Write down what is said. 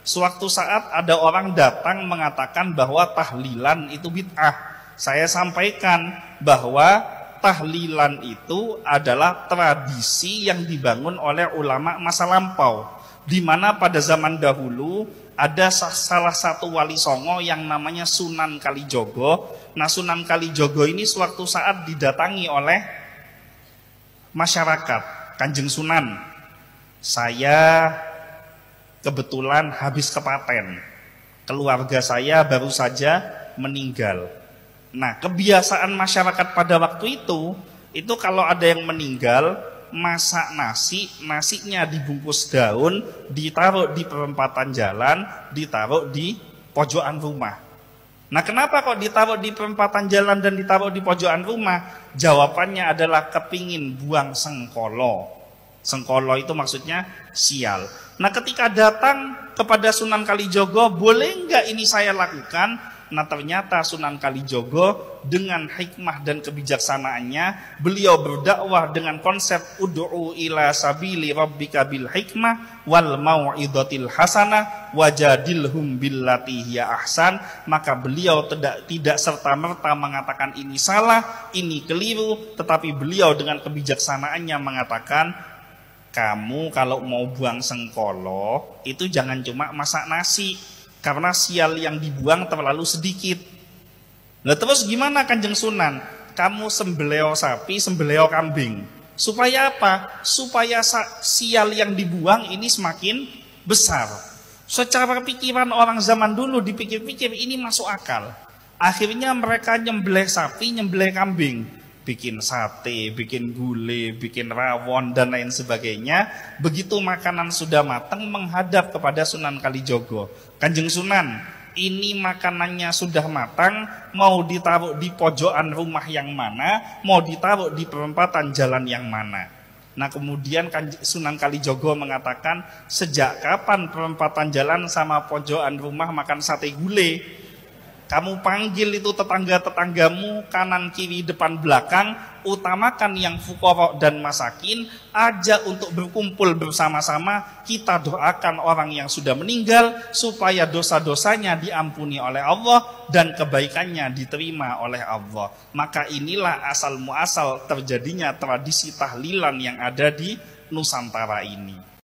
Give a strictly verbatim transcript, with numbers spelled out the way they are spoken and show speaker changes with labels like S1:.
S1: Suatu saat ada orang datang mengatakan bahwa tahlilan itu bid'ah. Saya sampaikan bahwa tahlilan itu adalah tradisi yang dibangun oleh ulama masa lampau, di mana pada zaman dahulu ada salah satu wali songo yang namanya Sunan Kalijogo. Nah, Sunan Kalijogo ini suatu saat didatangi oleh masyarakat. Kanjeng Sunan, saya kebetulan habis kepaten. Keluarga saya baru saja meninggal. Nah, kebiasaan masyarakat pada waktu itu, itu kalau ada yang meninggal, masak nasi, nasinya dibungkus daun, ditaruh di perempatan jalan, ditaruh di pojokan rumah. Nah, kenapa kok ditaruh di perempatan jalan dan ditaruh di pojokan rumah? Jawabannya adalah kepingin buang sengkolo. Sengkolo itu maksudnya sial. Nah, ketika datang kepada Sunan Kalijogo, boleh enggak ini saya lakukan? Nah, ternyata Sunan Kalijogo dengan hikmah dan kebijaksanaannya, beliau berdakwah dengan konsep ud'u ila sabili rabbika bil hikmah wal mau'izatil hasanah wajadilhum billati hiya ahsan. Maka beliau tidak tidak serta-merta mengatakan ini salah, ini keliru, tetapi beliau dengan kebijaksanaannya mengatakan, kamu kalau mau buang sengkolo itu jangan cuma masak nasi, karena sial yang dibuang terlalu sedikit. Nah, terus gimana Kanjeng Sunan? Kamu sembelih sapi, sembelih kambing. Supaya apa? Supaya sial yang dibuang ini semakin besar. Secara pikiran orang zaman dulu dipikir-pikir ini masuk akal. Akhirnya mereka nyembelih sapi, nyembelih kambing, bikin sate, bikin gulai, bikin rawon dan lain sebagainya. Begitu makanan sudah matang menghadap kepada Sunan Kalijogo. Kanjeng Sunan, ini makanannya sudah matang, mau ditaruh di pojokan rumah yang mana, mau ditaruh di perempatan jalan yang mana. Nah, kemudian Sunan Kalijogo mengatakan, sejak kapan perempatan jalan sama pojokan rumah makan sate gulai? Kamu panggil itu tetangga-tetanggamu, kanan, kiri, depan, belakang, utamakan yang fuqara dan masakin, ajak untuk berkumpul bersama-sama, kita doakan orang yang sudah meninggal, supaya dosa-dosanya diampuni oleh Allah, dan kebaikannya diterima oleh Allah. Maka inilah asal muasal terjadinya tradisi tahlilan yang ada di Nusantara ini.